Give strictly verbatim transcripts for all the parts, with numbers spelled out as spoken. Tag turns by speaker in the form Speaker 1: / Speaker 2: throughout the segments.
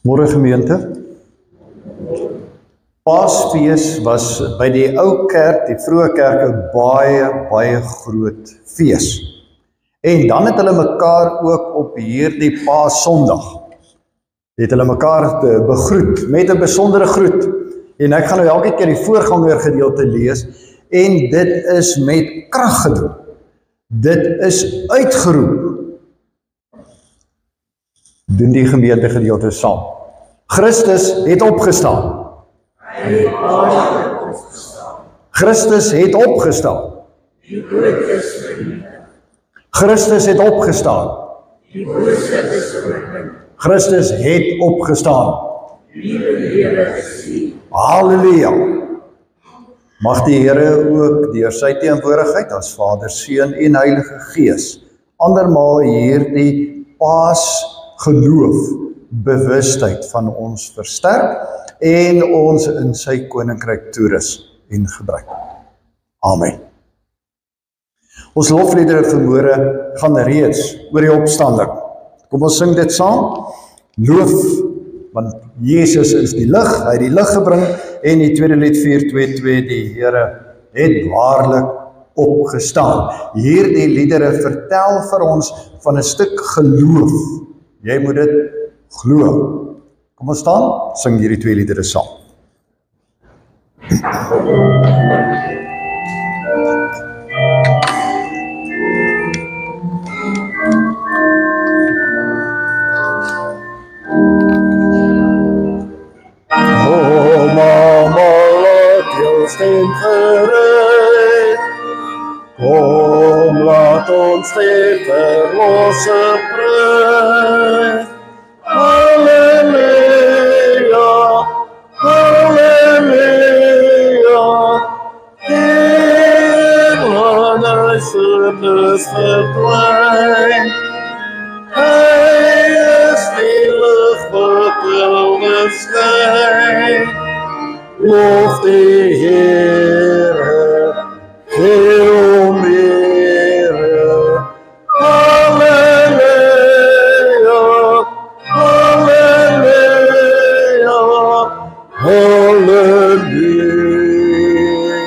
Speaker 1: Môre gemeente. Paasfees was by die ou kerk, die vroeë kerk, 'n baie, baie groot fees. En dan het hulle mekaar ook op hierdie Paasondag, het hulle mekaar te begroet, met 'n besondere groet. En ek gaan nou elke keer die voorganger gedeelte lees, en dit is met krag gedoen. Dit is uitgeroep. Doen die gemeente gedeelte saam. Christus het opgestaan. Christus het opgestaan. Christus het opgestaan. Christus het opgestaan. Halleluja. Mag die Here ook deur sy teenwoordigheid as Vader, Seun en Heilige Gees andermaal hierdie Paas geloof, bewustheid van ons versterk en ons in sy koninkryk toerus en gebruik. Amen. Ons lofliedere vanmôre gaan reeds oor die opstanding. Kom ons sing dit saam. Loof, want Jesus is die lig, hy het die lig gebring, en die tweede lied vier twee twee, die Here het waarlik opgestaan. Hierdie liedere vertel vir ons van 'n stuk geloof. Jy moet dit glo. Kom ons staan, sing hierdie twee liedere saam. O mama, laat jou stem gereed. Kom, laat ons die verlosse prys. Halleluja, halleluja, Heer, laat duisternis verdwyn. Hy is die lig wat wilde skyn. Loof die Here, gee hom ere. Halleluja, halleluja, halleluja.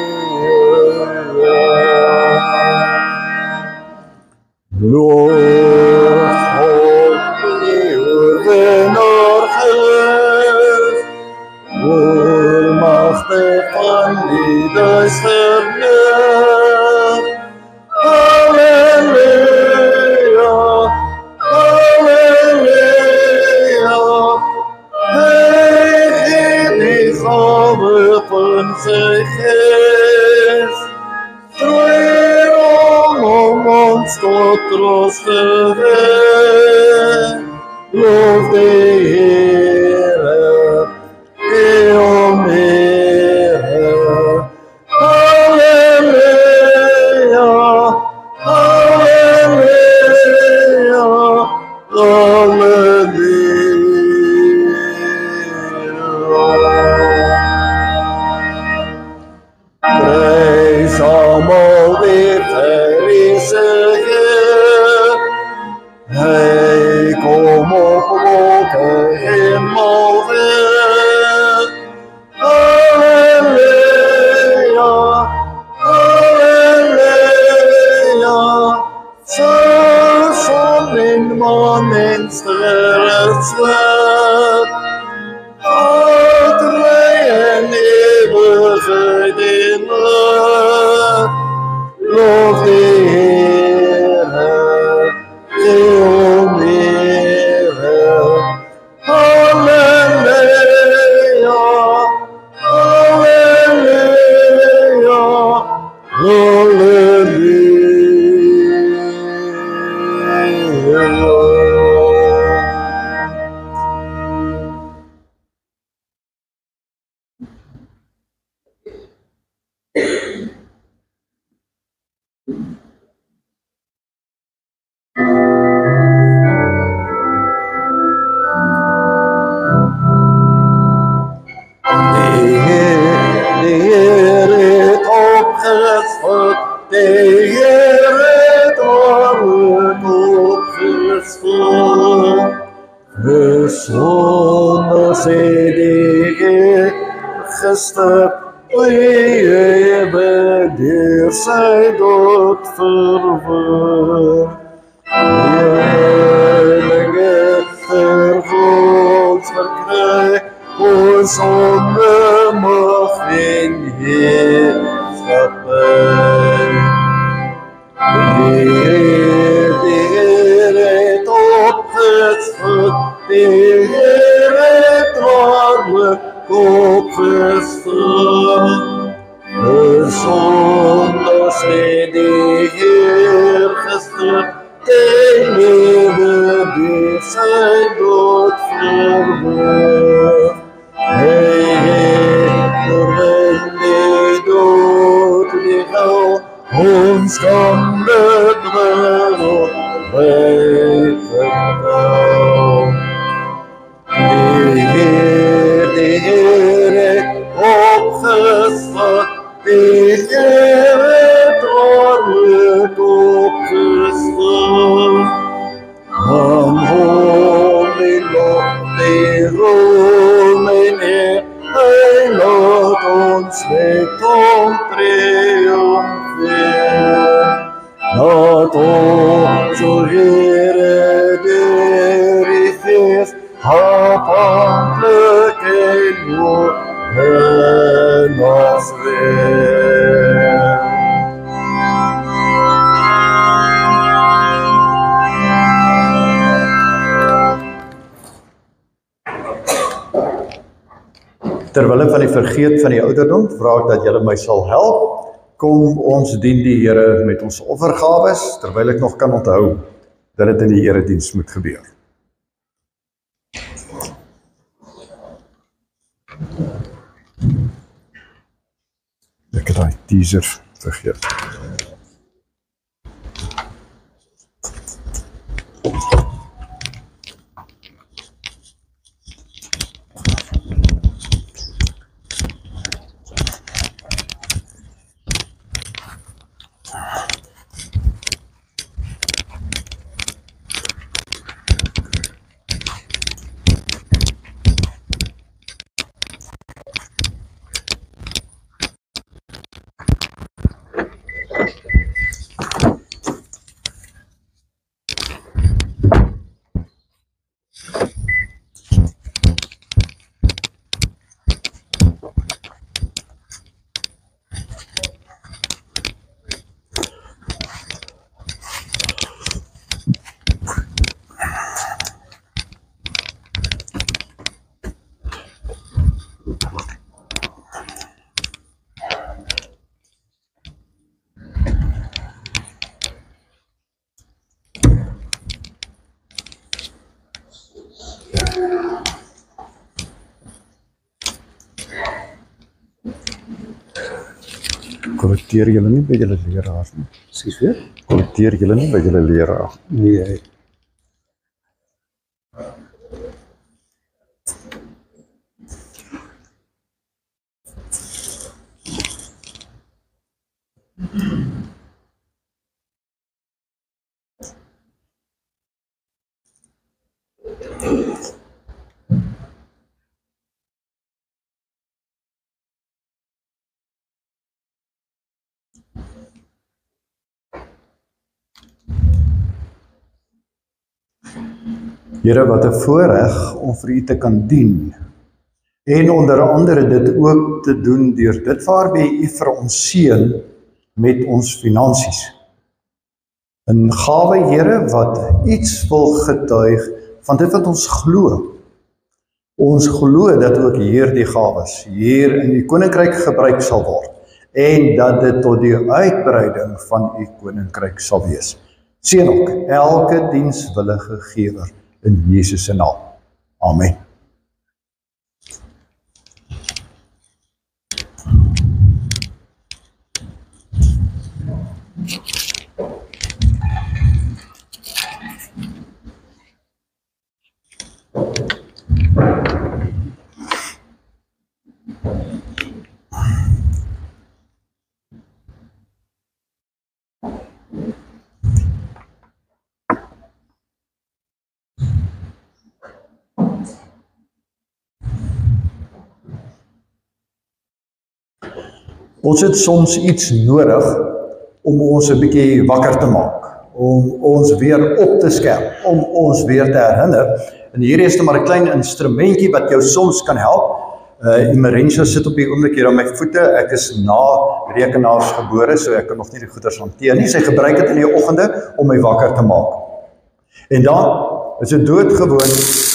Speaker 1: Loof God die oorwinnaar gewees, oormagtig van die duisternis. Halleluja, halleluja, hy gee die gawe van sy gees, strooi om ons tot troos te wees. Loof die Here, gee hom ere. Halleluja, halleluja, halleluja. Prys almal die verriese Heer, hy kom op wolke sê die Heer, gister eeuwig deur sy dood verword. Heilige vergoed verkry, ons ondermag en heerskappy. Die Heer, die Heer het opgestaan, die Heer het waarlik opgestaan. Besonder sê die Heer gister, die lewe deur sy dood verword. Hy het oorwin die dood, die hel, ons kan dit wêreld wyd vertel. Die Heer, die Heer het opgestaan, die Heer het waarlik opgestaan. Aan hom die lof, die roem en eer, hy laat ons met hom triomfeer. Laat ons, o Heere, deur die Gees, afhanklik en oorwin ons weer. Terwille van die vergeet van die ouderdom, vra ek dat julle my sal help. Kom ons dien die Here met ons offergawes, terwyl ek nog kan onthou dat dit in die erediens moet gebeur. Ek het daai teaser vergeet. Korrekteer julle nie by julle leraars nie.
Speaker 2: Sies weer?
Speaker 1: Korrekteer julle nie by julle leraars.
Speaker 2: Nee.
Speaker 1: Here, wat 'n voorreg om vir U te kan dien. En onder andere dit ook te doen deur dit waarmee U vir ons seën met ons finansies. 'n Gawe, Here, wat iets wil getuig van dit wat ons glo. Ons glo dat ook hierdie gawes hier in U koninkryk gebruik sal word en dat dit tot die uitbreiding van U koninkryk sal wees. Seën ook elke dienswillige gewer in Jesus se naam. Amen. Ons het soms iets nodig om ons 'n bietjie wakker te maak, om ons weer op te skerp, om ons weer te herinner. En hier is maar 'n klein instrumentjie wat jou soms kan help. Uh, Emerensja sit op die oomblik hier aan my voete. Ek is na rekenaars gebore, so ek kan nog nie die goeders hanteer nie. Sy gebruik dit in die oggende om my wakker te maak. En dan is dit doodgewoon.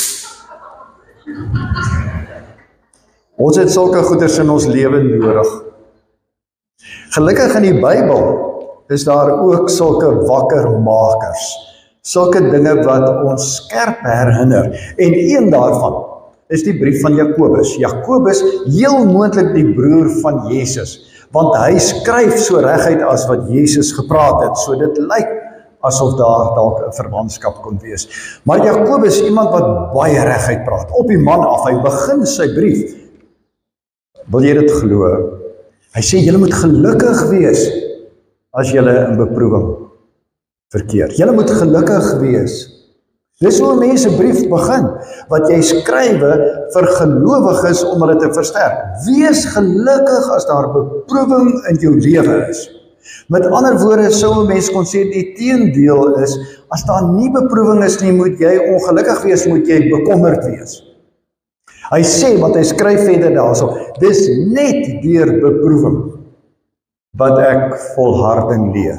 Speaker 1: Ons het sulke goeders in ons lewe nodig. Gelukkig in die Bybel is daar ook sulke wakkermakers, sulke dinge wat ons skerp herinner. En een daarvan is die brief van Jakobus. Jakobus, heel moontlik die broer van Jesus, want hy skryf so reguit as wat Jesus gepraat het, so dit lyk asof daar dalk 'n verwantskap kon wees. Maar Jakobus, iemand wat baie reguit praat, op die man af, hy begin sy brief. Wil jy dit glo? Hy sê, julle moet gelukkig wees as julle in beproewing verkeer. Julle moet gelukkig wees. Dis hoe 'n mens 'n brief begin, wat jy skrywe vir gelowiges om hulle te versterk. Wees gelukkig as daar beproewing in jou lewe is. Met ander woorde sou 'n mens kon sê die teendeel is, as daar nie beproewing is nie, moet jy ongelukkig wees, moet jy bekommerd wees. Hy sê, want hy skryf verder daarso, dis net deur beproewing wat ek volharding leer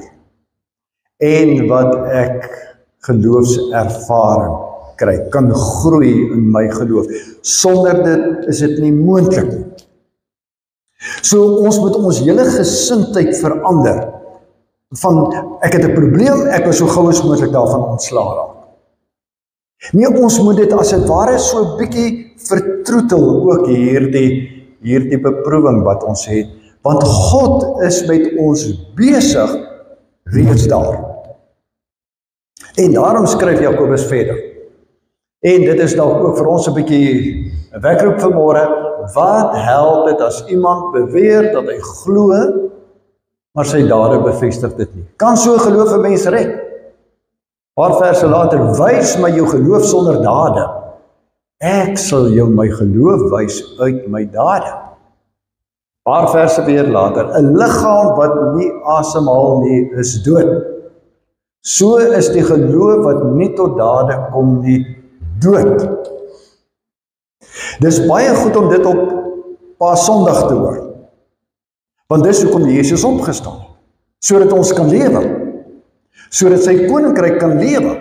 Speaker 1: en wat ek geloofservaring kry, kan groei in my geloof. Sonder dit is dit nie moontlik nie. So ons moet ons hele gesindheid verander. Van ek het 'n probleem, ek wil so gou as moontlik daarvan ontslaa raak. Nee, ons moet dit as dit ware so 'n bietjie vertroetel, ook hierdie hierdie beproewing wat ons het, want God is met ons besig reeds daar. En daarom skryf Jakobus verder. En dit is dalk ook vir ons 'n bietjie 'n wekroep vanmôre. Wat help dit as iemand beweer dat hy glo, maar sy dade bevestig dit nie? Kan so geloof 'n mens red? Paar verse later, wys my jou geloof sonder dade. Ek sal jou my geloof wys uit my dade. Paar verse weer later, 'n liggaam wat nie asemhaal nie is dood. So is die geloof wat nie tot dade kom nie dood. Dis baie goed om dit op Paasondag te hoor. Want dis hoekom Jesus opgestaan het, sodat ons kan lewe, sodat sy koninkryk kan lewe.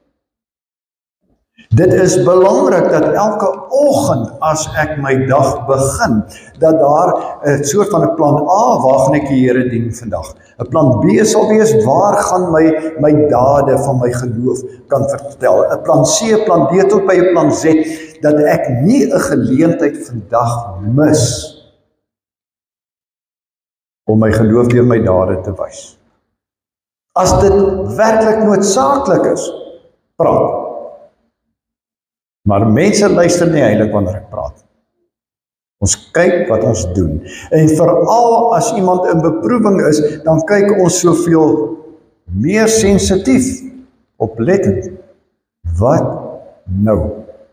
Speaker 1: Dit is belangrik dat elke oggend as ek my dag begin, dat daar 'n soort van 'n plan A, waar gaan ek die Here dien vandag? 'n Plan B sal wees, waar gaan my my dade van my geloof kan vertel? 'n Plan C, plan D tot by 'n plan Z, dat ek nie 'n geleentheid vandag mis om my geloof deur my dade te wys. As dit werklik noodsaaklik is, praat. Maar mense luister nie eintlik wanneer ek praat. Ons kyk wat ons doen. En veral as iemand in beproewing is, dan kyk ons soveel meer sensitief, oplettend. Wat nou?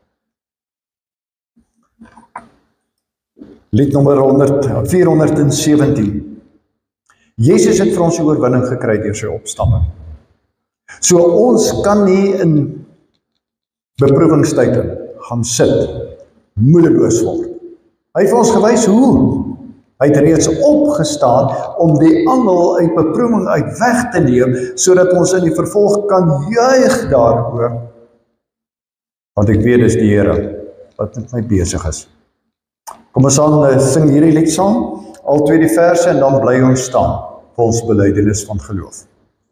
Speaker 1: Lied nommer vier honderd sewentien. Jesus het vir ons die oorwinning gekry deur sy opstanding. So ons kan nie in beproewingstyd gaan sit, moedeloos word. Hy het vir ons gewys hoe. Hy het reeds opgestaan om die angel uit beproewing uit weg te neem, sodat ons in die vervolg kan juig daaroor. Want ek weet dis die Here wat met my besig is. Kom ons aan, sing hierdie lied saam, al twee die verse, en dan bly ons staan vir ons belydenis van geloof.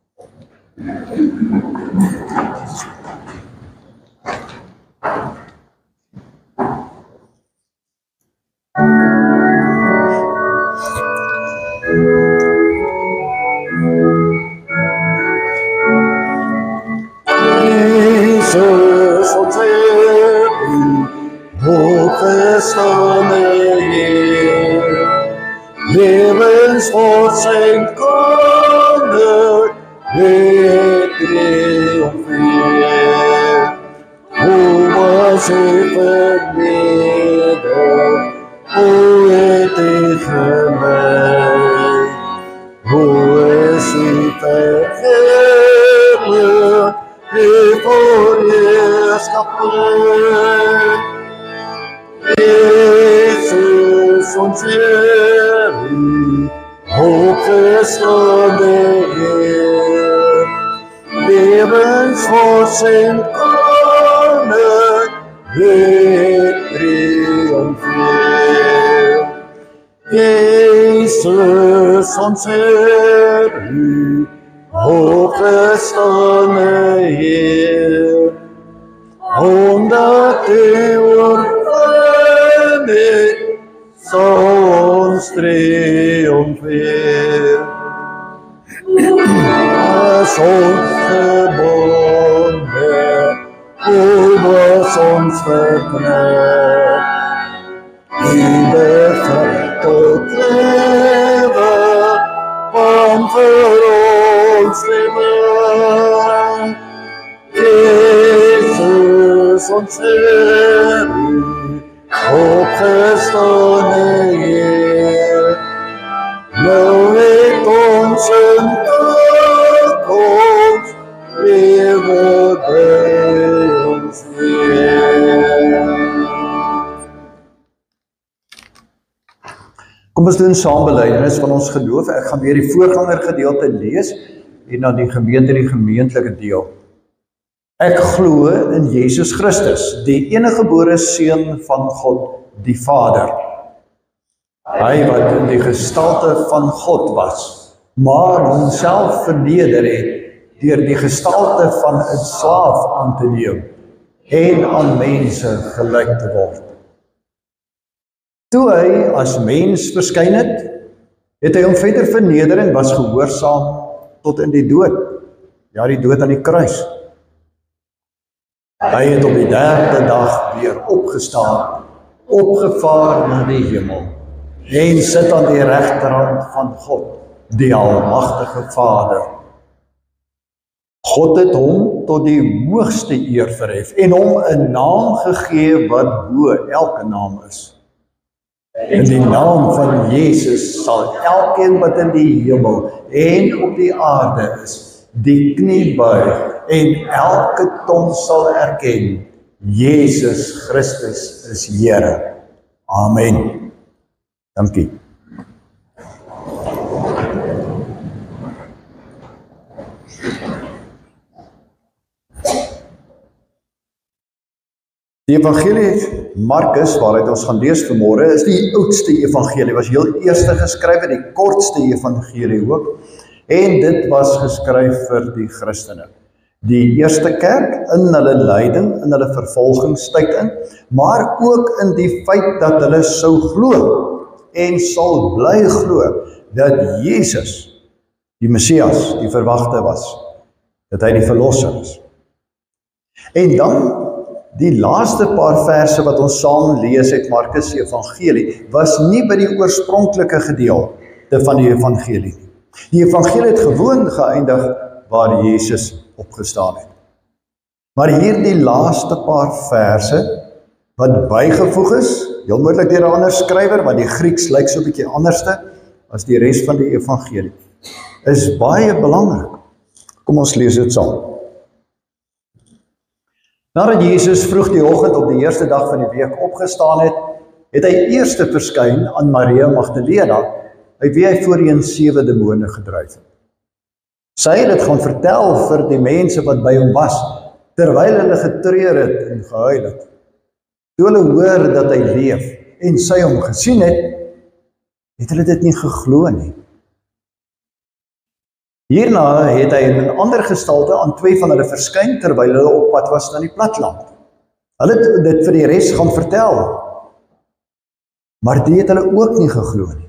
Speaker 2: Jesus, ons Heer, opgestane Heer, lewenswoord zijn koning, het triomfeer. Hoe was hy verneder, hoe het hy gemerkt, ontzeer u, opgestane Heer. Levensvors en koning, weet triomfeer. Jezus, ontzeer u, opgestane Heer. Omdat u oorwin het, sal ons triomfeer. As ons gebonde, hoe was ons verkneld. U bevrijd tot lewe, want vir ons lewe. Jezus, ontzeer u, opgestane Heer. Nou het ons een toekomst, lewe by ons Heer.
Speaker 1: Kom ons doen saam belydenis van ons geloof. Ek gaan weer die voorganger gedeelte lees en dan die gemeente die gemeentelike deel. Ek glo in Jesus Christus, die eniggebore Seun van God, die Vader. Hy wat in die gestalte van God was, maar homself verneder het deur die gestalte van 'n slaaf aan te neem en aan mense gelyk te word. Toe hy as mens verskyn het, het hy hom verder verneder en was gehoorsaam tot in die dood, ja die dood aan die kruis. Hy het op die derde dag weer opgestaan, opgevaar na die hemel en sit aan die regterhand van God, die almagtige Vader. God het hom tot die hoogste eer verhef en hom 'n naam gegee wat bo elke naam is. In die naam van Jesus sal elkeen wat in die hemel en op die aarde is, die knie buig en elke tong sal erken, Jesus Christus is Here. Amen. Dankie. Die evangelie Markus, waaruit ons gaan lees vanmôre, is die oudste evangelie, was heel eerste geskryf, die kortste evangelie ook, en dit was geskryf vir die Christene. Die eerste kerk in hulle lyding, in hulle vervolgingstyd in, maar ook in die feit dat hulle sou glo en sal bly glo dat Jesus, die Messias, die verwagte was, dat hy die verlosser is. En dan die laaste paar verse wat ons saam lees uit Markus se evangelie, was nie by die oorspronklike gedeelte van die evangelie. Die evangelie het gewoon geëindig waar Jesus opgestaan het. Maar hier die laaste paar verse wat bygevoeg is, heel moontlik deur 'n ander skrywer, want die Grieks lyk so 'n bietjie anderste as die res van die evangelie, is baie belangrik. Kom ons lees dit saam. Nadat Jesus vroeg die oggend op die eerste dag van die week opgestaan het, het hy eers verskyn aan Maria Magdalena, uit wie hy voorheen sewe demone gedryf het. Sy het dit gaan vertel vir die mense wat by hom was, terwyl hulle getreur het en gehuil het. Toe hulle hoor dat hy leef en sy hom gesien het, het hulle dit nie geglo nie. Hierna het hy in 'n ander gestalte aan twee van hulle verskyn terwyl hulle op pad was na die platteland. Hulle het dit vir die res gaan vertel, maar die het hulle ook nie geglo nie.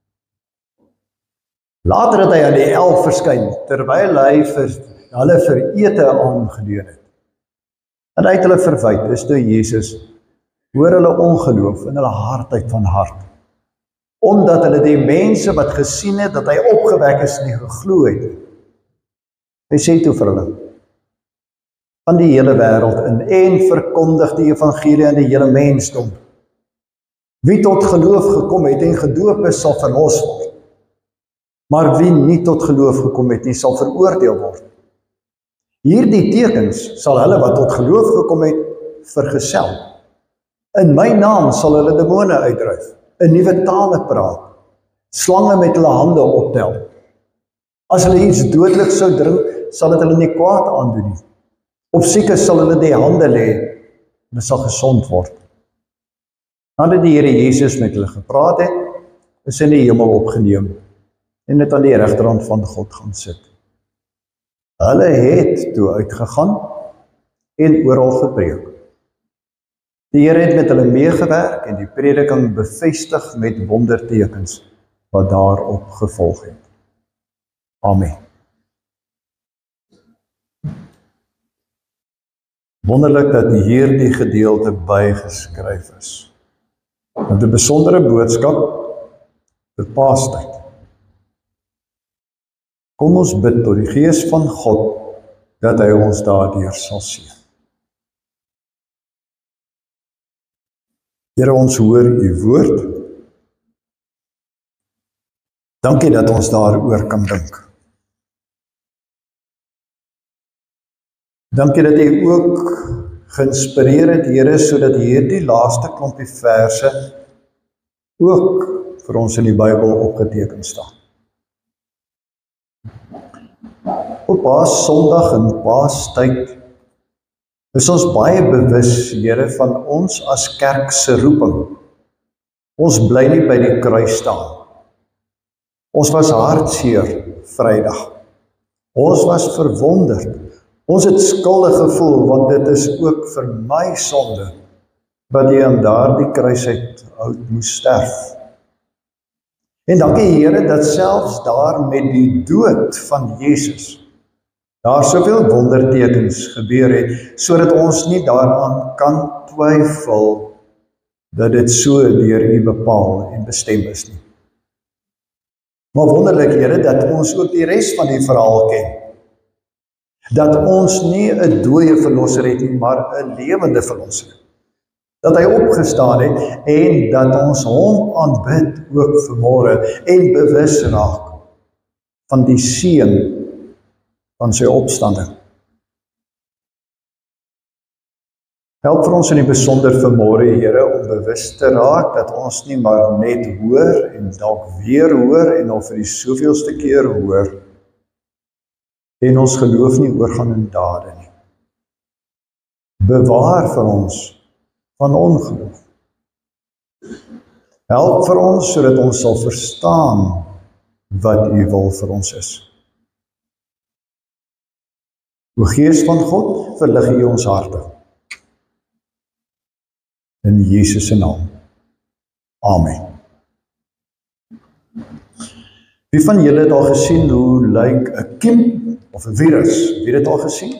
Speaker 1: Later het hy aan die elf verskyn terwyl hy vir hulle vir ete aangedoen het. En hy het hulle verwyd, is toe Jesus hoor hulle ongeloof en hulle hardheid van hart, omdat hulle die mense wat gesien het dat hy opgewek is nie geglo het. Hy sê toe vir hulle, van die hele wêreld in en verkondig die evangelie aan die hele mensdom. Wie tot geloof gekom het en gedoop is, sal verlos word. Maar wie nie tot geloof gekom het nie, sal veroordeel word. Hierdie tekens sal hulle wat tot geloof gekom het, vergesel. In my naam sal hulle demone uitdryf. in nuwe tale praat, slange met hulle hande optel. As hulle iets dodeliks sou drink, sal dit hulle nie kwaad aandoen nie. Op siekes sal hulle die hande lê, en hulle sal gesond word. Nadat die Here Jesus met hulle gepraat het, is hy in die hemel opgeneem, en het aan die regterhand van God gaan sit. Hulle het toe uitgegaan, en oral gepreek. Die Here het met hulle meegewerk, en die prediking bevestig met wondertekens, wat daarop gevolg het. Amen. Wonderlik dat hierdie gedeelte bygeskryf is. Met 'n besondere boodskap vir Paastyd. Kom ons bid tot die Gees van God, dat hy ons daardeur sal seën. Here, ons hoor u woord. Dankie dat ons daaroor kan dink. Dankie dat u ook geïnspireer het, Here, sodat hierdie laaste klompie verse ook vir ons in die Bybel opgeteken staan. Op Paas-Sondag en Paastyd is ons baie bewus, Here, van ons as kerk se roeping. Ons bly nie by die kruis staan. Ons was hartseer Vrydag. Ons was verwonderd. Ons het skuldig gevoel, want dit is ook vir my sonde, wat jy aan daardie kruis uit oud moes sterf. En dankie Here, dat selfs daar met die dood van Jesus, daar soveel wondertekens gebeur het, sodat ons nie daaraan kan twyfel, dat dit so deur u bepaal en bestem is nie. Maar wonderlik, Here, dat ons ook die res van die verhaal ken. Dat ons nie 'n dooie verlosser het nie, maar 'n lewende verlosser. Dat hy opgestaan het en dat ons hom aanbid ook vanmôre en bewus raak van die seën van sy opstanding. Help vir ons in die besonder vanmôre, Here, om bewus te raak dat ons nie maar net hoor en dalk weer hoor en al vir die soveelste keer hoor en ons geloof nie oorgaan in dade nie. Bewaar vir ons van ongeloof. Help vir ons sodat ons sal verstaan wat u wil vir ons is. O Gees van God, verlig u ons harte. In Jesus se naam. Amen. Wie van julle het al gesien hoe lyk 'n kiem of 'n virus? Wie het dit al gesien?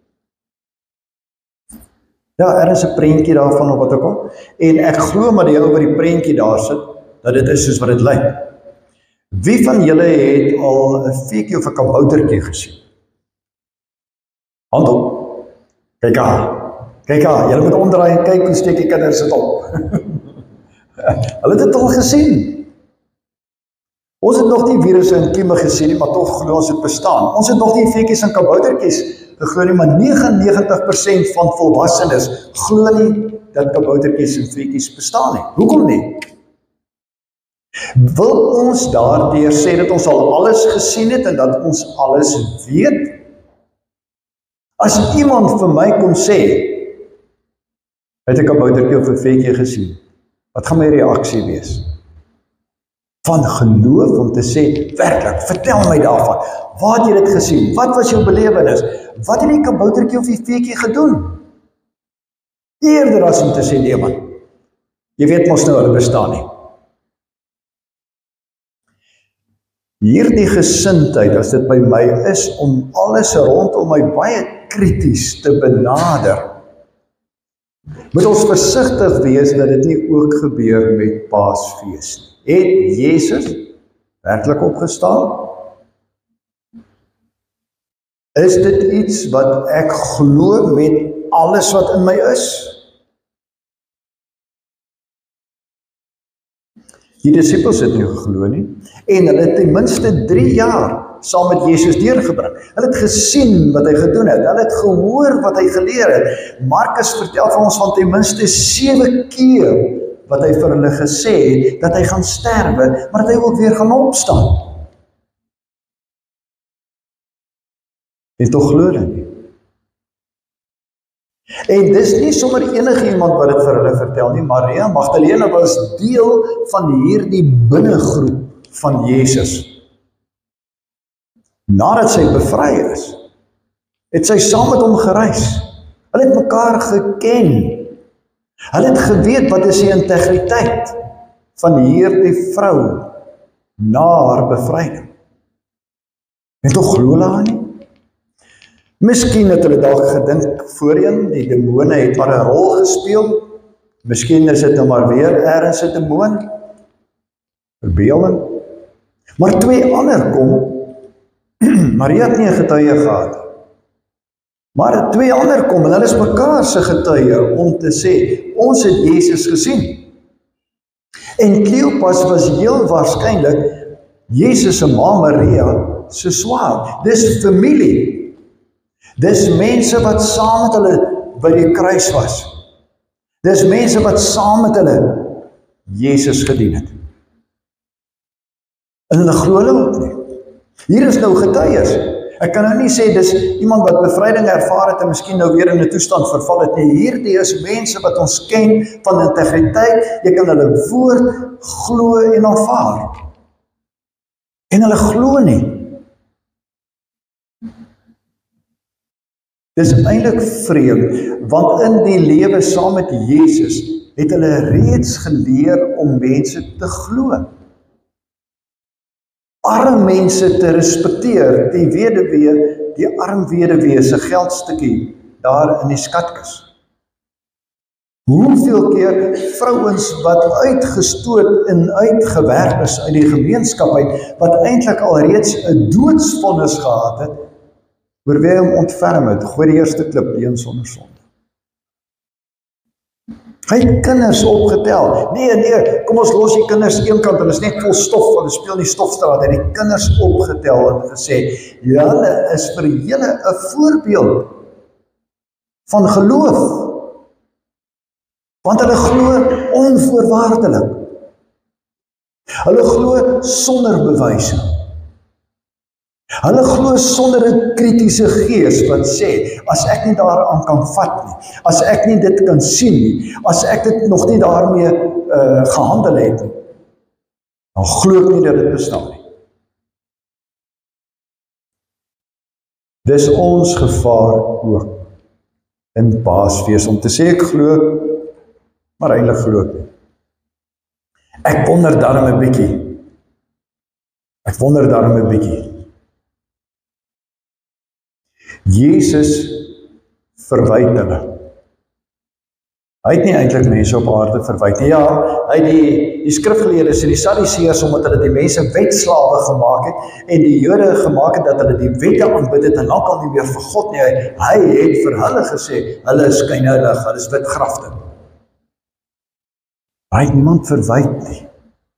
Speaker 1: Ja, er is 'n prentjie daarvan op wat ek kom. En ek glo maar die ou wat die prentjie daar sit, dat dit is soos wat dit lyk. Wie van julle het al 'n feetjie of 'n kaboutertjie gesien? Hand op. Kyk aan. Kyk aan, julle moet omdraai en kyk hoe steek die kinders dit op. Hulle het dit al gesien. Ons het nog nie virusse en kieme gesien nie, maar tog glo ons het bestaan. Ons het nog nie feetjies en kaboutertjies geglo nie, maar negenennegentig persent van volwassenes glo nie dat kaboutertjies en feetjies bestaan nie. Hoekom nie? Wil ons daardeur sê dat ons al alles gesien het en dat ons alles weet? As iemand vir my kon sê, het ek 'n kaboutertjie of 'n feetjie gesien, wat gaan my reaksie wees? Van geloof om te sê, werklik, vertel my daarvan. Waar het jy dit gesien? Wat was jou belewenis? Wat het die kaboutertjie of die feetjie gedoen? Eerder as om te sê, nee man, jy weet mos nou hulle bestaan nie. Hierdie gesindheid, as dit by my is, om alles rondom my baie krities te benader, moet ons versigtig wees dat dit nie ook gebeur met Paasfees nie. Het Jesus werklik opgestaan? Is dit iets wat ek glo met alles wat in my is? Die disippels het nie geglo nie, en hulle het ten minste drie jaar saam met Jesus deurgebring. Hulle het gesien wat hy gedoen het, hulle het gehoor wat hy geleer het. Markus vertel vir ons van ten minste sewe keer wat hy vir hulle gesê het, dat hy gaan sterwe, maar dat hy ook weer gaan opstaan. En tog glo hulle nie. En dis nie sommer enige iemand wat dit vir hulle vertel nie. Maria Magdalena was deel van hierdie binnegroep van Jesus. Nadat sy bevry is, het sy saam met hom gereis. Hulle het mekaar geken. Hulle het geweet wat is die integriteit van hierdie vrou na haar bevryding. En tog glo hulle haar nie. Miskien het hulle dalk gedink voorheen, die demone het maar 'n rol gespeel. Miskien is dit nou maar weer ergens 'n demoon. Verbeelding. Maar twee ander kom. Maria het nie 'n getuie gehad. Maar twee ander kom en hulle is mekaar se getuie om te sê, ons het Jesus gesien. En Kleopas was heel waarskynlik Jesus se ma Maria se swaar. Dis familie. Dis mense wat saam met hulle by die kruis was. Dis mense wat saam met hulle Jesus gedien het. En hulle glo hulle ook nie. Hier is nou getuies. Ek kan nou nie sê dis iemand wat bevryding ervaar het en miskien nou weer in 'n toestand verval het nie. Hierdie is mense wat ons ken van integriteit. Jy kan hulle woord glo en aanvaar. En hulle glo nie. Dis eintlik vreemd, want in die lewe saam met Jesus het hulle reeds geleer om mense te glo. Arme mense te respekteer, die weduwee, die arm weduwee se geldstukkie daar in die skatkis. Hoeveel keer vrouens wat uitgestoot en uitgewerp is uit die gemeenskap uit, wat eintlik al reeds 'n doodsvonnis gehad het, oor wie hom ontferm het, gooi die eerste klip leen sonder sonde. Hy het kinders opgetel. Nee, nee, kom ons los die kinders een kant, hulle is net vol stof, hulle speel in die stofstraat, hy het die kinders opgetel en gesê, julle is vir julle 'n voorbeeld van geloof. Want hulle glo onvoorwaardelik. Hulle glo sonder bewyse. Hulle glo sonder 'n kritiese gees wat sê, as ek nie daaraan kan vat nie, as ek nie dit kan sien nie, as ek dit nog nie daarmee uh, gehandel het nie, dan glo ek nie dat dit bestaan nie. Dis ons gevaar ook in Paasfees om te sê ek glo, maar eintlik glo ek nie. Ek wonder daarom 'n bietjie. Ek wonder daarom 'n bietjie. Jesus verwyd hulle. Hy het nie eintlik mense op aarde verwyd nie. Ja, hy het die, die skrifgeleerdes en die Sadduseërs, omdat hulle die mense wetslawe gemaak het en die Jode gemaak het dat hulle die wette aanbid het en lankal nie meer vir God nie. Hy, hy het vir hulle gesê, hulle is skynheilig, hulle is witgrafte. Hy het niemand verwyd nie.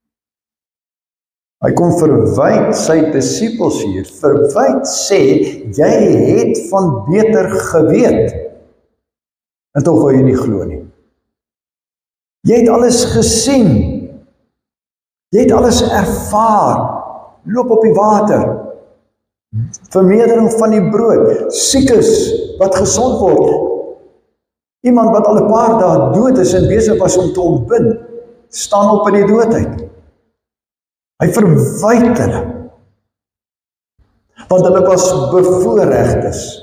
Speaker 1: Hy kom verwyd sy disippels hier, verwyd sê, jy het van beter geweet, en tog wil jy nie glo nie. Jy het alles gesien, jy het alles ervaar, loop op die water, vermeerdering van die brood, siekes wat gesond word, iemand wat al 'n paar dae dood is en besig was om te ontbind, staan op in die doodheid. Hy verwyd hulle, want hulle was bevoorregtes,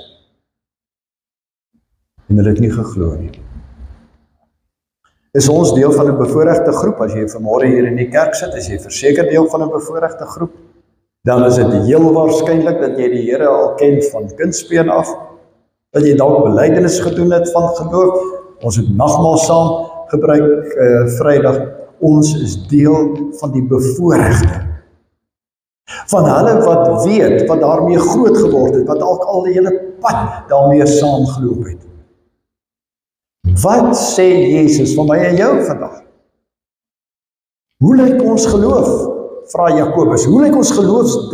Speaker 1: en hulle het nie geglo nie. Is ons deel van 'n bevoorregte groep? As jy vanmôre hier in die kerk sit, is jy verseker deel van 'n bevoorregte groep? Dan is dit heel waarskynlik dat jy die Here al ken van kindsbeen af, dat jy dalk belydenis gedoen het van geloof. Ons het nagmaal saam gebruik uh, Vrydag. Ons is deel van die bevoorregte. Van hulle wat weet, wat daarmee groot geword het, wat dalk al die hele pad daarmee saamgeloop het. Wat sê Jesus van my en jou vandag? Hoe lyk ons geloof? Vra Jakobus. Hoe lyk ons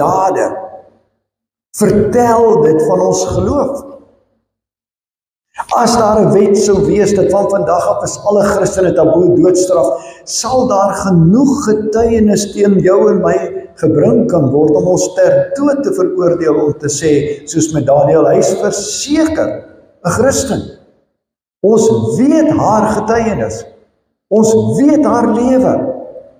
Speaker 1: geloofsdade? Vertel dit van ons geloof. As daar 'n wet sou wees dat van vandag af is alle Christene taboe doodstraf, sal daar genoeg getuienis teen jou en my gebring kan word om ons ter dood te veroordeel om te sê, soos met Daniël, hy is verseker 'n Christen. Ons weet haar getuienis. Ons weet haar lewe.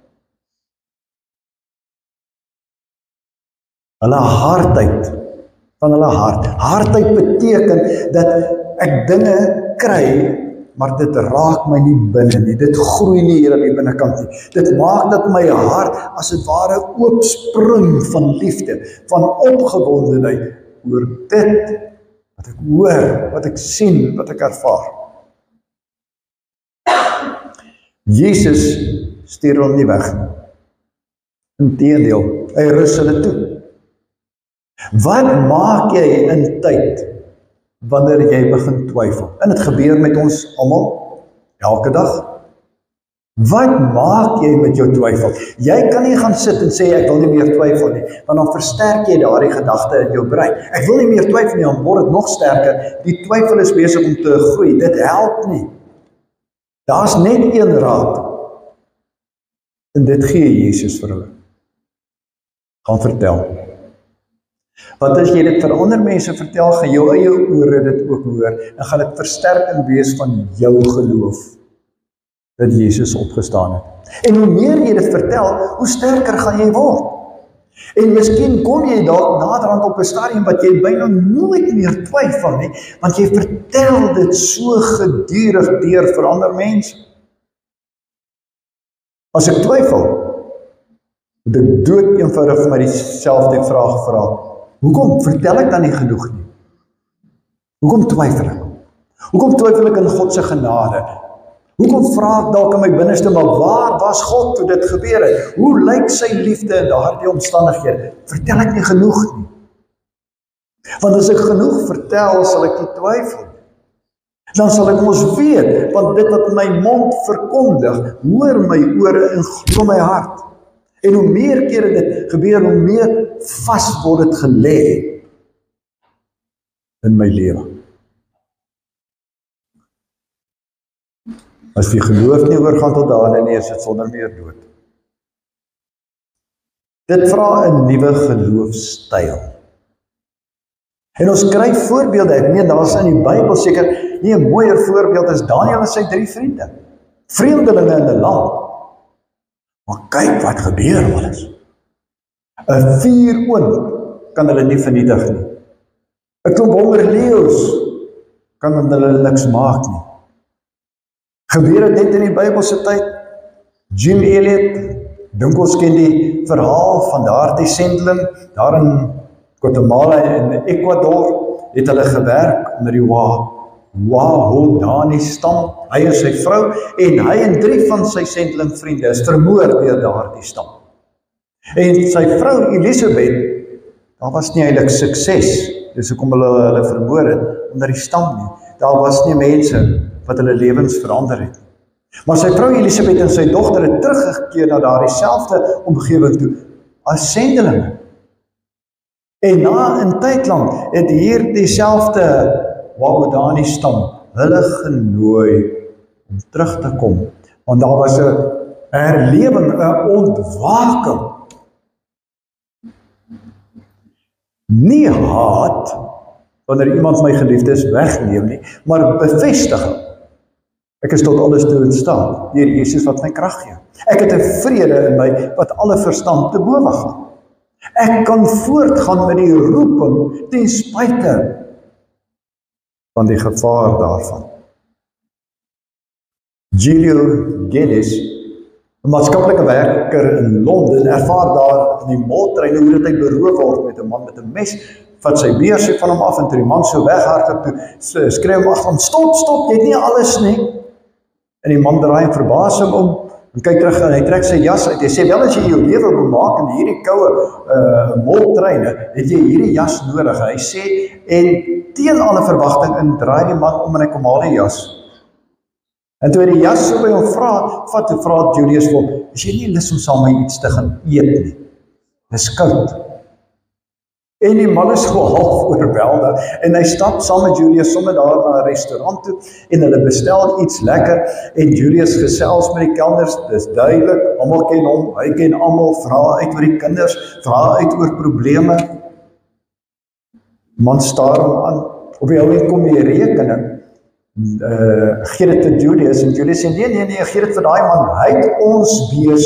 Speaker 1: Hulle hardheid van hulle hart. Hardheid beteken dat ek dinge kry, maar dit raak my nie binne nie. Dit groei nie hier aan die binnekant nie. Dit maak dat my hart as het ware oopspring van liefde, van opgewondenheid oor dit wat ek hoor, wat ek sien, wat ek ervaar. Jesus stuur hom nie weg. Inteendeel, hy rus hulle toe. Wat maak jy in tyd wanneer jy begin twyfel? En dit gebeur met ons almal, elke dag. Wat maak jy met jou twyfel? Jy kan nie gaan sit en sê, ek wil nie meer twyfel nie, want dan versterk jy daardie gedagte in jou brein. Ek wil nie meer twyfel nie, dan word dit nog sterker. Die twyfel is besig om te groei. Dit help nie. Daar's net een raad. En dit gee Jesus vir hulle. Gaan vertel. Want as jy dit vir ander mense vertel, gaan jou eie ore dit ook hoor, en gaan dit versterking wees van jou geloof, dat Jesus opgestaan het. En hoe meer jy dit vertel, hoe sterker gaan jy word. En miskien kom jy dalk naderhand op 'n stadium wat jy byna nooit meer twyfel nie, want jy vertel dit so gedurig deur vir ander mense. As ek twyfel, moet ek dood eenvoudig vir my dieselfde vraag vra. Hoekom vertel ek dan nie genoeg nie? Hoekom twyfel ek? Hoekom twyfel ek in God se genade? Hoekom vra ek dalk in my binneste, maar waar was God toe dit gebeur het? Hoe lyk sy liefde in daardie omstandighede? Vertel ek nie genoeg nie? Want as ek genoeg vertel, sal ek nie twyfel. Dan sal ek mos weet, want dit wat my mond verkondig, hoor my ore en glo my hart. En hoe meer kere dit gebeur, hoe meer vas word dit gelê in my lewe. As die geloof nie oorgaan tot dade nie, is dit sonder meer dood. Dit vra 'n nuwe geloofstyl. En ons kry voorbeelde, ek meen daar's in die Bybel seker nie 'n mooier voorbeeld as Daniël en sy drie vriende. Vreemdelinge in 'n land. Maar kyk wat gebeur alles. 'n Vuuroond kan hulle nie vernietig nie. 'n Klomp honger leeu's kan hulle niks maak nie. Gebeur het net in die Bybelse tyd. Jim Elliot, dink ons ken die verhaal van daardie sendeling daar in Guatemala in Ecuador, het hulle gewerk onder die Wahodani stam, hy en sy vrou, en hy en drie van sy sendeling vriende is vermoor deur daardie stam. En sy vrou Elisabeth, daar was nie eintlik sukses, dis hoekom hulle hulle vermoor het onder die stam nie. Daar was nie mense wat hulle lewens verander het. Maar sy vrou Elisabeth en sy dogter het teruggekeer na daardie selfde omgewing toe as sendelinge. En na 'n tyd lank het hier dieselfde Wahodani stam hulle genooi om terug te kom, want daar was 'n herlewing, 'n ontwaking. Nie haat wanneer iemand my geliefdes wegneem nie, maar bevestiging. Ek is tot alles toe in staat deur Jesus wat my krag gee. Ek het 'n vrede in my wat alle verstand te bowe gaan. Ek kan voortgaan met die roeping ten spyte van die gevaar daarvan. Julio Geddes, 'n maatskaplike werker in Londen, ervaar daar in die moltrein hoe dit hy beroof word met 'n man met 'n mes, vat sy beursie van hom af en toe die man so weghardloop toe, skree hom agter hom, stop, stop, jy het nie alles nie. En die man draai en verbaas hom om, en kyk terug en hy trek sy jas uit. Hy sê, wel as jy jou lewe bemaak in hierdie koue uh, moltreine, het jy hierdie jas nodig. En hy sê, en teen alle verwagting in, draai die man om en hy kom haal die jas. En toe hy die jas so by hom vra, vat en vra Julius vir hom, is jy nie lus om saam met my iets te gaan eet nie? Dis koud. En die man is so half oorweldig en hy stap saam met Julius sommer daar na 'n restaurant toe en hulle bestel iets lekker en Julius gesels met die kelners, dis duidelik, almal ken hom, hy ken almal, vra uit oor die kinders, vra uit oor probleme. Man staar hom aan, op die ou end kom die rekening, uh, gee dit vir Julius en Julius sê, nee, nee, nee, gee dit vir daai man, hy het ons bees.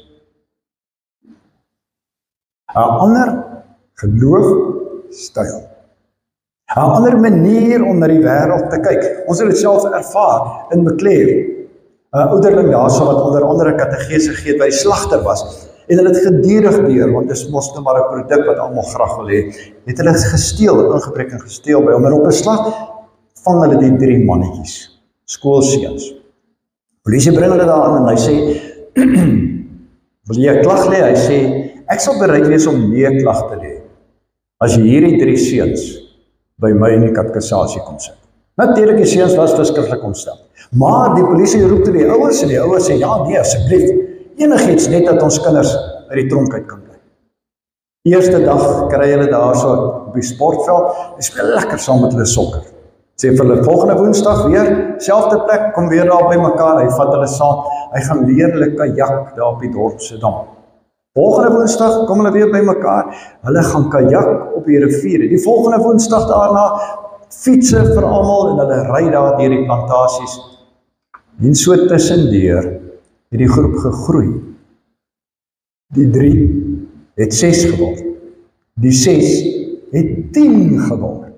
Speaker 1: 'n ander geloofstyl. 'n ander manier om na die wêreld te kyk. Ons het dit self ervaar in Maclear. 'n ouderling daarso wat onder andere kategese gee by slagter was. En hulle het gedurig deur, want dit is mos nou maar 'n produk wat almal graag wil hê. Het hulle gesteel, ingebreek en gesteel by hom. En op 'n slag vang hulle die drie mannetjies, skoolseuns. Polisie bring hulle daar aan en hy sê, wil jy 'n klag lê? Hy sê, ek sal bereid wees om nie 'n klag te lê as jy hierdie drie seuns by my in die katkasasie kom sit. Natuurlik die seuns was verskriklik ontstel. Maar die polisie roep toe die ouers en die ouers sê, ja nee, asseblief, enigiets net dat ons kinders uit die tronk uit kan bly. Eerste dag kry hulle daar so op die sportveld, hulle speel lekker saam met hulle sokker. Sê vir hulle volgende woensdag weer, selfde plek, kom weer daar by mekaar, hy vat hulle saam, hy gaan leer hulle kajak daar op die dorp se dam. Volgende woensdag kom hulle weer by mekaar, hulle gaan kajak op die rivier. Die volgende woensdag daarna fietsse vir almal en hulle ry daar deur die plantasies. En so tussendeur het die groep gegroei. Die drie het ses geword. Die ses het tien geword.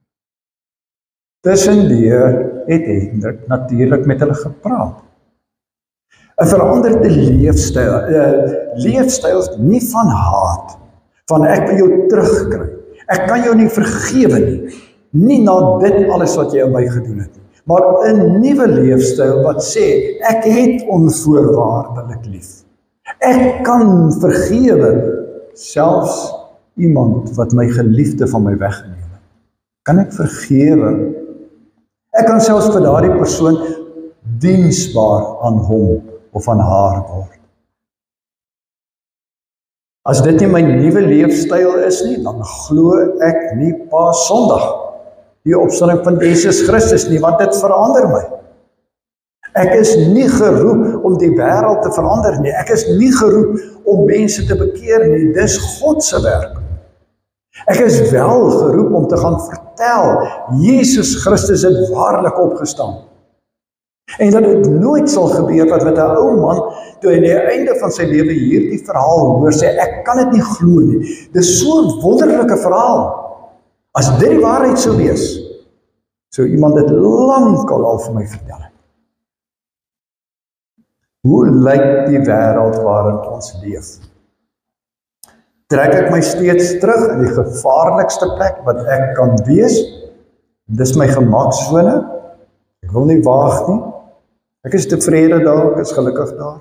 Speaker 1: Tussendeur het Hendrik natuurlik met hulle gepraat. 'n veranderde leefstyl, uh, leefstyl nie van haat, van ek wil jou terugkry, ek kan jou nie vergewe nie, nie na dit alles wat jy aan my gedoen het nie, maar 'n nuwe leefstyl wat sê, ek het onvoorwaardelik lief, ek kan vergewe, selfs iemand wat my geliefde van my weggeneem het, kan ek vergewe, ek kan selfs vir daardie persoon diensbaar aan hom of aan haar word. As dit nie my nuwe leefstyl is nie, dan glo ek nie Paas Sondag, die opstanding van Jesus Christus nie, want dit verander my. Ek is nie geroep om die wêreld te verander nie, ek is nie geroep om mense te bekeer nie, dis God se werk. Ek is wel geroep om te gaan vertel, Jesus Christus het waarlik opgestaan. En dat dit nooit sal gebeur wat met 'n ou man, toe hy aan die einde van sy lewe hierdie verhaal hoor, sê, ek kan dit nie glo nie. Dis so 'n wonderlike verhaal. As dit die waarheid sou wees, sou iemand dit lankal al vir my vertel het. Hoe lyk die wêreld waarin ons leef? Trek ek my steeds terug in die gevaarlikste plek wat ek kan wees? Dis my gemaksone. Ek wil nie waag nie. Ek is tevrede daar, ek is gelukkig daar.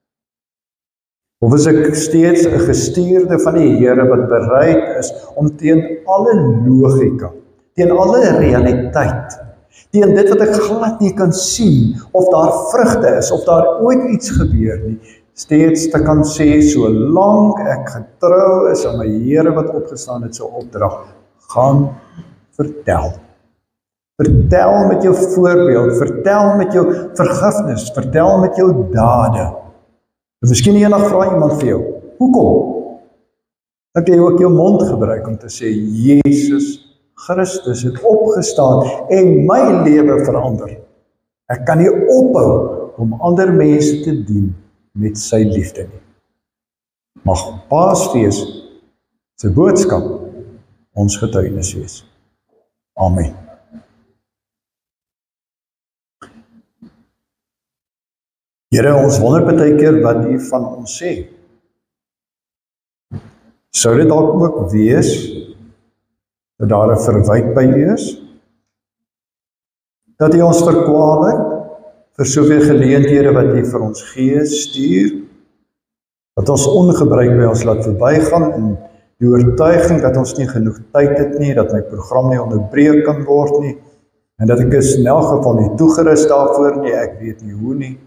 Speaker 1: Of is ek steeds 'n gestuurde van die Here wat bereid is om teen alle logika, teen alle realiteit, teen dit wat ek glad nie kan sien, of daar vrugte is, of daar ooit iets gebeur nie, steeds te kan sê, solank ek getrou is aan my Here wat opgestaan het, sy opdrag, gaan vertel. Vertel met jou voorbeeld, vertel met jou vergifnis, vertel met jou dade. En miskien eendag vra iemand vir jou, hoekom? Dan kan jy ook jou mond gebruik om te sê, Jesus Christus het opgestaan en my lewe verander. Ek kan nie ophou om ander mense te dien met sy liefde nie. Mag Paasfees sy boodskap ons getuienis wees. Amen. Here, ons wonder baie keer wat U van ons sê. Sou dit dalk ook wees dat daar 'n verwyte by U is? Dat U ons verkwalik vir soveel geleenthede wat U vir ons gee, stuur, dat ons ongebruik by ons laat verbygaan en die oortuiging dat ons nie genoeg tyd het nie, dat my program nie onderbreek kan word nie, en dat ek is in elk geval nie toegerus daarvoor nie, ek weet nie hoe nie.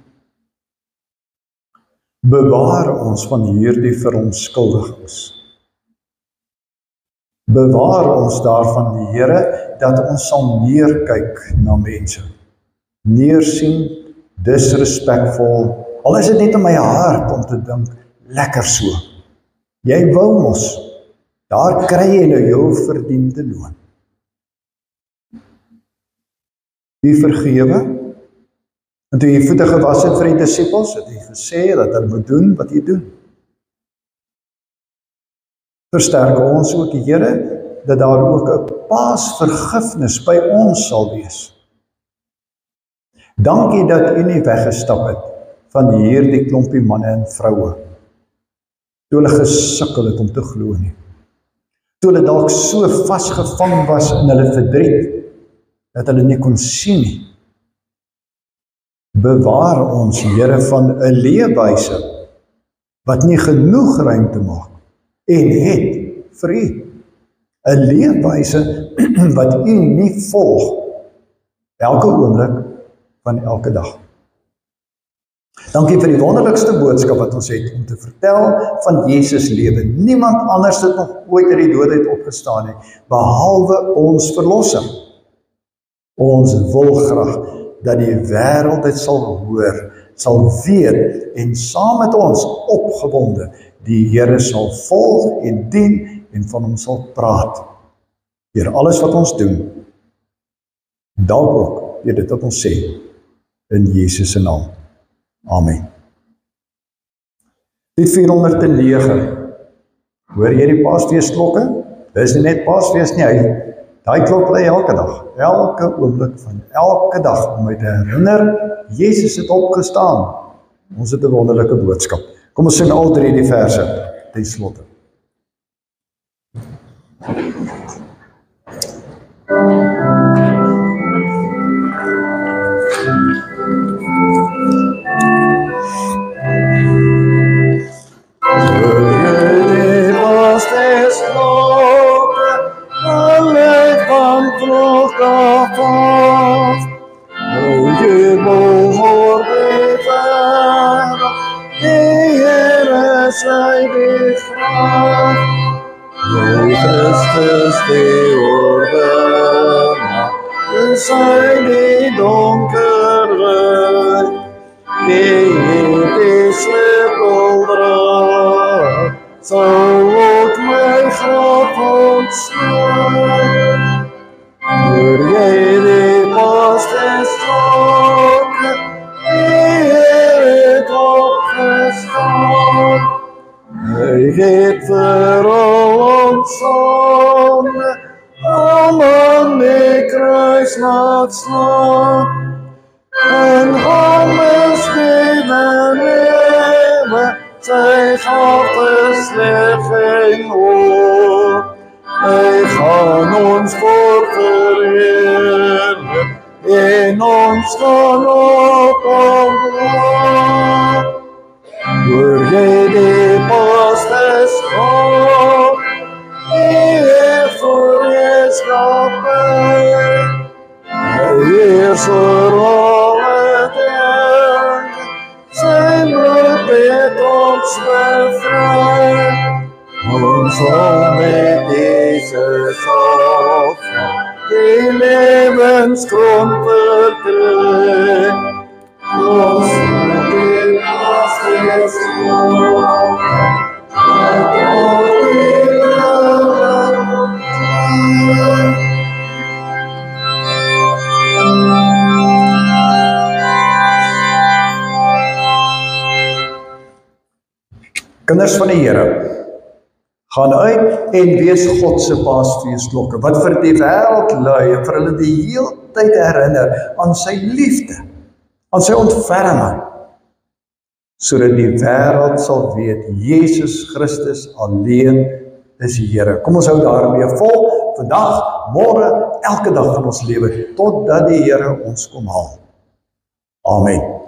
Speaker 1: Bewaar ons van hierdie verontskuldigings. Bewaar ons daarvan, die Here, dat ons sal neerkyk na mense. Neersien, disrespekvol, al is dit net in my hart om te dink, lekker so. Jy wou mos, daar kry jy nou jou verdiende loon. Wie vergewe? En toe jy voete gewas het vir die disippels, het hy gesê dat hulle moet doen wat hy doen. Versterk ons ook, die Here, dat daar ook 'n paasvergifnis by ons sal wees. Dankie dat u nie weggestap het van hierdie klompie manne en vroue, toe hulle gesukkel het om te glo nie. Toe hulle dalk so vasgevang was in hulle verdriet, dat hulle nie kon sien nie. Bewaar ons, Here, van 'n leefwyse wat nie genoeg ruimte maak en het vir u. 'n Leefwyse wat u nie volg elke oomblik van elke dag. Dankie vir die wonderlikste boodskap wat ons het om te vertel van Jesus lewe. Niemand anders het nog ooit uit die dood uit opgestaan nie, behalwe ons verlosser. Ons wil graag dat die wêreld dit sal hoor, sal weet en saam met ons opgewonde die Here sal volg en dien en van hom sal praat deur alles wat ons doen. Dalk ook deur dit wat ons sê in Jesus se naam. Amen. Lied vierhonderd en nege. Hoor jy die Paasfeesklokke? Dis nie net Paasfees nie, hy daai klok lei elke dag, elke oomblik van elke dag om my te herinner, Jesus het opgestaan. Ons het 'n wonderlike boodskap. Kom ons sing al drie die verse ten slotte.
Speaker 2: Christus die oorwinnaar, in sy die donker weg, die die sleutel dra, sal ook my graf ontslaan. Hoor jy die Paasfeesklokke, die Here het opgestaan. Hy het vir ons sonde om aan die kruis laat slaan. En hom is die lewe, sy gave sleg en hoog. Hy gaan ons voor verheerlik en ons gaan op omlaag. Hoor jy die Paasfeesklokke, die Heer voor heerskappy, hy heers oor alle dinge, sy bloed het ons bevry. Ons sal met Jesus opstaan, die lewensgrond verkry. Ons sal die Paasfeesklokke,
Speaker 1: kinders van die Here, gaan uit en wees God se Paasfeesklokke, wat vir die wêreld lui en vir hulle die heeltyd herinner aan sy liefde, aan sy ontferming, sodat die wêreld sal weet, Jesus Christus alleen is die Here. Kom ons hou daarmee vol, vandag, môre, elke dag van ons lewe, totdat die Here ons kom haal. Amen.